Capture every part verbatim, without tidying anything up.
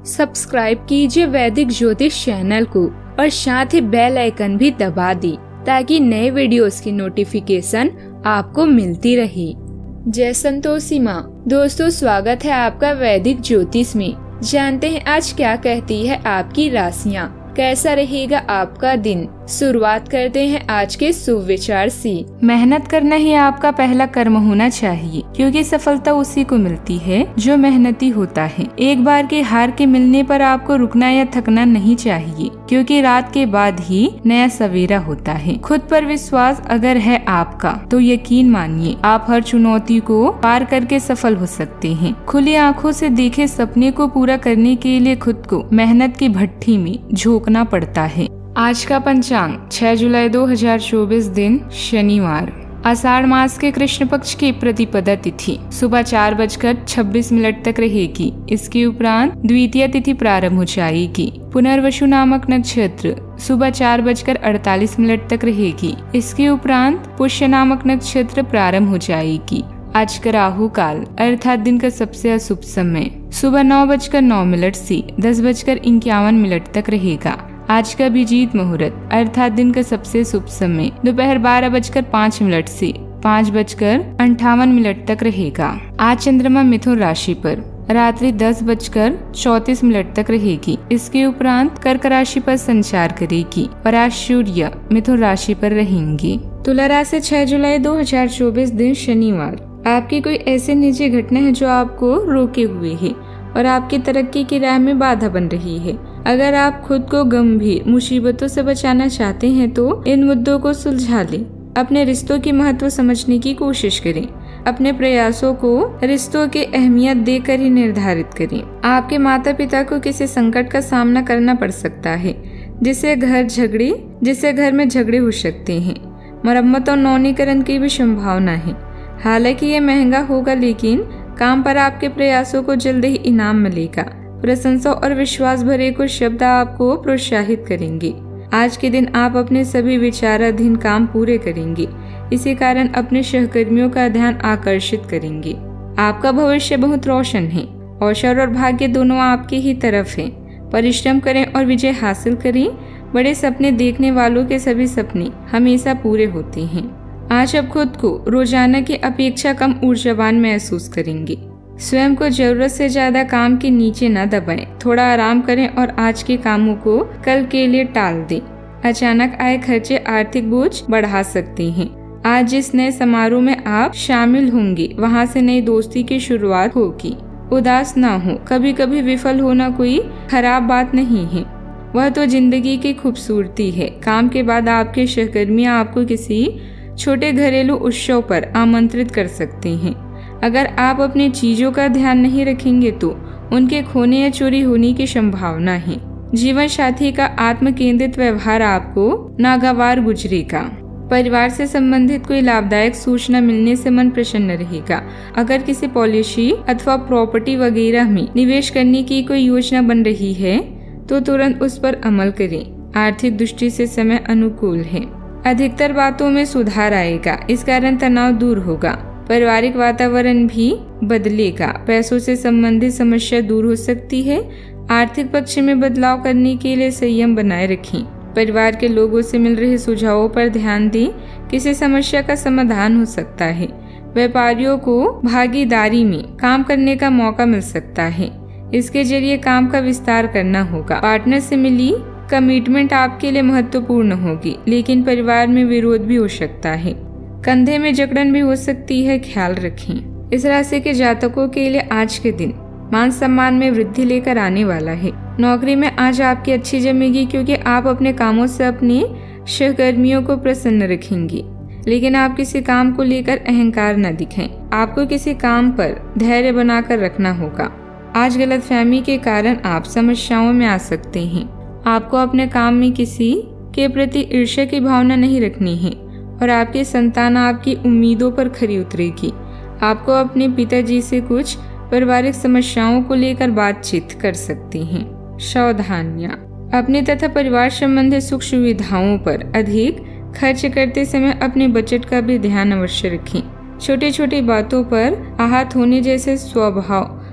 Subscribe कीजिए वैदिक ज्योतिष चैनल को और साथ ही बेल आइकन भी दबा दी ताकि नए वीडियोस की नोटिफिकेशन आपको मिलती रहे। जय संतोषी माँ। दोस्तों, स्वागत है आपका वैदिक ज्योतिष में। जानते हैं आज क्या कहती है आपकी राशियाँ, कैसा रहेगा आपका दिन। शुरुआत करते हैं आज के शुभ विचार से। मेहनत करना ही आपका पहला कर्म होना चाहिए, क्योंकि सफलता उसी को मिलती है जो मेहनती होता है। एक बार की हार के मिलने पर आपको रुकना या थकना नहीं चाहिए, क्योंकि रात के बाद ही नया सवेरा होता है। खुद पर विश्वास अगर है आपका तो यकीन मानिए आप हर चुनौती को पार करके सफल हो सकते हैं। खुली आंखों से देखे सपने को पूरा करने के लिए खुद को मेहनत की भट्ठी में झोंकना पड़ता है। आज का पंचांग छह जुलाई दो हजार चौबीस, दिन शनिवार। आषाढ़ मास के कृष्ण पक्ष की प्रतिपदा तिथि सुबह चार बजकर छब्बीस मिनट तक रहेगी। इसके उपरांत द्वितीय तिथि प्रारंभ हो जाएगी। पुनर्वसु नामक नक्षत्र सुबह चार बजकर अड़तालीस मिनट तक रहेगी। इसके उपरांत पुष्य नामक नक्षत्र प्रारंभ हो जाएगी। आज का राहु काल अर्थात दिन का सबसे अशुभ समय सुबह नौ बजकर नौ मिनट से दस बजकर इक्यावन मिनट तक रहेगा। आज का अभिजीत मुहूर्त अर्थात दिन का सबसे शुभ समय दोपहर बारह बजकर पाँच मिनट से पाँच बजकर अंठावन मिनट तक रहेगा। आज चंद्रमा मिथुन राशि पर रात्रि दस बजकर चौतीस मिनट तक रहेगी। इसके उपरांत कर्क राशि पर संचार करेगी और आज सूर्य मिथुन राशि पर रहेंगे। तुला राशि छह जुलाई दो हजार चौबीस, दिन शनिवार। आपकी कोई ऐसी निजी घटना है जो आपको रोके हुए है और आपकी तरक्की की राह में बाधा बन रही है। अगर आप खुद को गंभीर मुसीबतों से बचाना चाहते हैं तो इन मुद्दों को सुलझा लें। अपने रिश्तों की महत्व समझने की कोशिश करें। अपने प्रयासों को रिश्तों की अहमियत देकर ही निर्धारित करें। आपके माता पिता को किसी संकट का सामना करना पड़ सकता है, जिससे घर झगड़े जिससे घर में झगड़े हो सकते हैं। मरम्मत और नवीनीकरण की भी संभावना है। हालांकि ये महंगा होगा, लेकिन काम पर आपके प्रयासों को जल्द ही इनाम मिलेगा। प्रशंसा और विश्वास भरे कुछ शब्द आपको प्रोत्साहित करेंगे। आज के दिन आप अपने सभी विचाराधीन काम पूरे करेंगे। इसी कारण अपने सहकर्मियों का ध्यान आकर्षित करेंगे। आपका भविष्य बहुत रोशन है। अवसर और भाग्य दोनों आपके ही तरफ है। परिश्रम करें और विजय हासिल करें। बड़े सपने देखने वालों के सभी सपने हमेशा पूरे होते हैं। आज आप खुद को रोजाना की अपेक्षा कम ऊर्जावान महसूस करेंगे। स्वयं को जरूरत से ज्यादा काम के नीचे न दबाएं। थोड़ा आराम करें और आज के कामों को कल के लिए टाल दें। अचानक आए खर्चे आर्थिक बोझ बढ़ा सकते हैं। आज जिस नए समारोह में आप शामिल होंगे, वहां से नई दोस्ती की शुरुआत होगी। उदास ना हो। कभी कभी विफल होना कोई खराब बात नहीं है, वह तो जिंदगी की खूबसूरती है। काम के बाद आपके सहकर्मी आपको किसी छोटे घरेलू उत्सव पर आमंत्रित कर सकते हैं। अगर आप अपनी चीजों का ध्यान नहीं रखेंगे तो उनके खोने या चोरी होने की संभावना है। जीवन साथी का आत्म केंद्रित व्यवहार आपको नागवार गुजरेगा। परिवार से संबंधित कोई लाभदायक सूचना मिलने से मन प्रसन्न रहेगा। अगर किसी पॉलिसी अथवा प्रॉपर्टी वगैरह में निवेश करने की कोई योजना बन रही है तो तुरंत उस पर अमल करें। आर्थिक दृष्टि से समय अनुकूल है। अधिकतर बातों में सुधार आएगा। इस कारण तनाव दूर होगा। पारिवारिक वातावरण भी बदलेगा। पैसों से संबंधित समस्या दूर हो सकती है। आर्थिक पक्ष में बदलाव करने के लिए संयम बनाए रखें। परिवार के लोगों से मिल रहे सुझावों पर ध्यान दें। किसी समस्या का समाधान हो सकता है। व्यापारियों को भागीदारी में काम करने का मौका मिल सकता है। इसके जरिए काम का विस्तार करना होगा। पार्टनर से मिली कमिटमेंट आपके लिए महत्वपूर्ण होगी, लेकिन परिवार में विरोध भी हो सकता है। कंधे में जकड़न भी हो सकती है, ख्याल रखें। इस राशि के जातकों के लिए आज के दिन मान सम्मान में वृद्धि लेकर आने वाला है। नौकरी में आज आपकी अच्छी जमेगी, क्योंकि आप अपने कामों से अपने सहकर्मियों को प्रसन्न रखेंगे। लेकिन आप किसी काम को लेकर अहंकार न दिखाएं। आपको किसी काम पर धैर्य बनाकर रखना होगा। आज गलतफहमी के कारण आप समस्याओं में आ सकते हैं। आपको अपने काम में किसी के प्रति ईर्ष्या की भावना नहीं रखनी है और आपकी संतान आपकी उम्मीदों पर खरी उतरेगी। आपको अपने पिताजी से कुछ पारिवारिक समस्याओं को लेकर बातचीत कर सकती हैं। सावधानियां। अपने तथा परिवार संबंधी सुख सुविधाओं पर अधिक खर्च करते समय अपने बजट का भी ध्यान अवश्य रखें। छोटी छोटी बातों पर आहत होने जैसे स्वभाव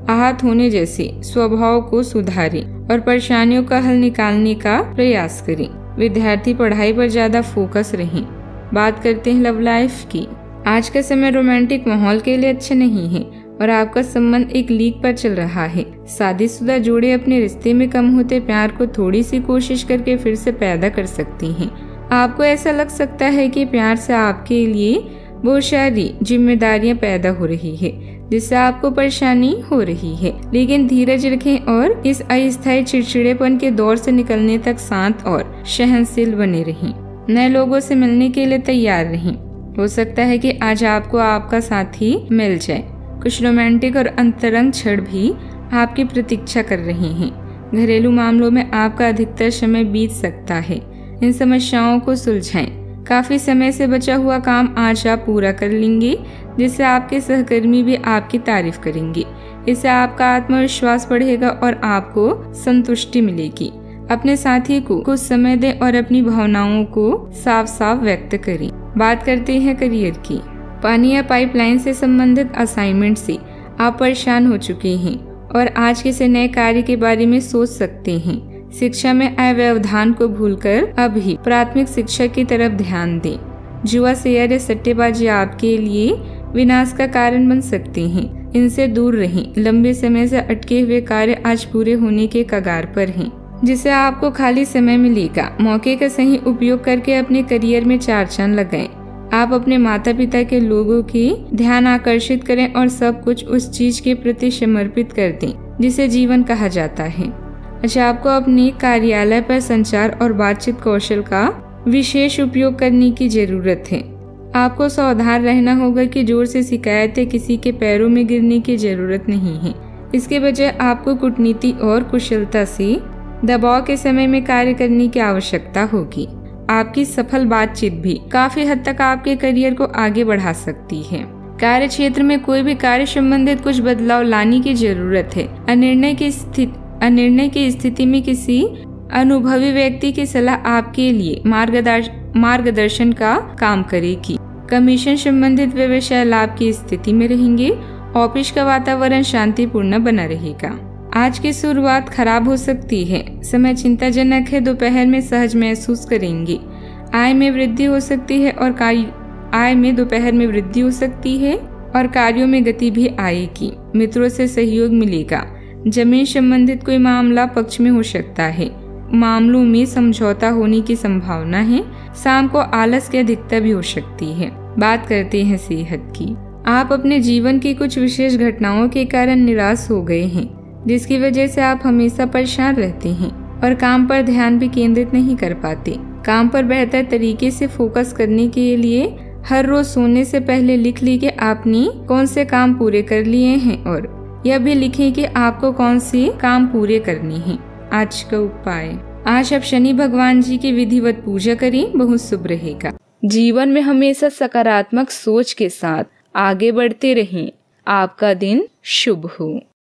आहत होने जैसे स्वभाव को सुधारें और परेशानियों का हल निकालने का प्रयास करें। विद्यार्थी पढ़ाई पर ज्यादा फोकस रहें। बात करते हैं लव लाइफ की। आज का समय रोमांटिक माहौल के लिए अच्छा नहीं है और आपका संबंध एक लीक पर चल रहा है। शादीशुदा जोड़े अपने रिश्ते में कम होते प्यार को थोड़ी सी कोशिश करके फिर से पैदा कर सकती हैं। आपको ऐसा लग सकता है कि प्यार से आपके लिए बहुत सारी जिम्मेदारियां पैदा हो रही है, जिससे आपको परेशानी हो रही है, लेकिन धीरज रखें और इस अस्थायी चिड़चिड़ेपन के दौर से निकलने तक शांत और सहनशील बने रहें। नए लोगों से मिलने के लिए तैयार रहें। हो सकता है कि आज आपको आपका साथी मिल जाए। कुछ रोमांटिक और अंतरंग क्षण भी आपकी प्रतीक्षा कर रहे हैं। घरेलू मामलों में आपका अधिकतर समय बीत सकता है। इन समस्याओं को सुलझाएं। काफी समय से बचा हुआ काम आज आप पूरा कर लेंगे, जिससे आपके सहकर्मी भी आपकी तारीफ करेंगे। इससे आपका आत्मविश्वास बढ़ेगा और आपको संतुष्टि मिलेगी। अपने साथी को कुछ समय दें और अपनी भावनाओं को साफ साफ व्यक्त करें। बात करते हैं करियर की। पानी या पाइपलाइन से संबंधित असाइनमेंट से आप परेशान हो चुके हैं और आज किसी नए कार्य के बारे में सोच सकते हैं। शिक्षा में आय व्यवधान को भूलकर अभी प्राथमिक शिक्षा की तरफ ध्यान दें। जुआ, शेयर या सट्टेबाजी आपके लिए विनाश का कारण बन सकते हैं। इनसे दूर रहें। लंबे समय से अटके हुए कार्य आज पूरे होने के कगार पर हैं, जिससे आपको खाली समय मिलेगा। मौके का सही उपयोग करके अपने करियर में चार चांद लगाएं। आप अपने माता पिता के लोगों की ध्यान आकर्षित करें और सब कुछ उस चीज के प्रति समर्पित कर दें जिसे जीवन कहा जाता है। अच्छा, आपको अपने कार्यालय पर संचार और बातचीत कौशल का विशेष उपयोग करने की जरूरत है। आपको सावधान रहना होगा कि जोर से शिकायतें किसी के पैरों में गिरने की जरूरत नहीं है। इसके बजाय आपको कूटनीति और कुशलता से दबाव के समय में कार्य करने की आवश्यकता होगी। आपकी सफल बातचीत भी काफी हद तक आपके करियर को आगे बढ़ा सकती है। कार्य क्षेत्र में कोई भी कार्य संबंधित कुछ बदलाव लाने की जरूरत है। अनिर्णय की स्थिति अनिर्णय की स्थिति में किसी अनुभवी व्यक्ति की सलाह आपके लिए मार्गदर्शन मार्गदर्शन का काम करेगी। कमीशन संबंधित व्यवसाय लाभ की स्थिति में रहेंगे। ऑफिस का वातावरण शांतिपूर्ण बना रहेगा। आज की शुरुआत खराब हो सकती है। समय चिंताजनक है। दोपहर में सहज महसूस करेंगे। आय में वृद्धि हो सकती है और कार्य आय में दोपहर में वृद्धि हो सकती है और कार्यों में गति भी आएगी। मित्रों से सहयोग मिलेगा। जमीन संबंधित कोई मामला पक्ष में हो सकता है। मामलों में समझौता होने की संभावना है। शाम को आलस की अधिकता भी हो सकती है। बात करते हैं सेहत की। आप अपने जीवन की कुछ विशेष घटनाओं के कारण निराश हो गए हैं, जिसकी वजह से आप हमेशा परेशान रहते हैं और काम पर ध्यान भी केंद्रित नहीं कर पाते। काम पर बेहतर तरीके से फोकस करने के लिए हर रोज सोने से पहले लिख लीजिए आपने कौन से काम पूरे कर लिए हैं और यह भी लिखें कि आपको कौन से काम पूरे करने हैं। आज का उपाय, आज आप शनि भगवान जी की विधिवत पूजा करें, बहुत शुभ रहेगा। जीवन में हमेशा सकारात्मक सोच के साथ आगे बढ़ते रहें। आपका दिन शुभ हो।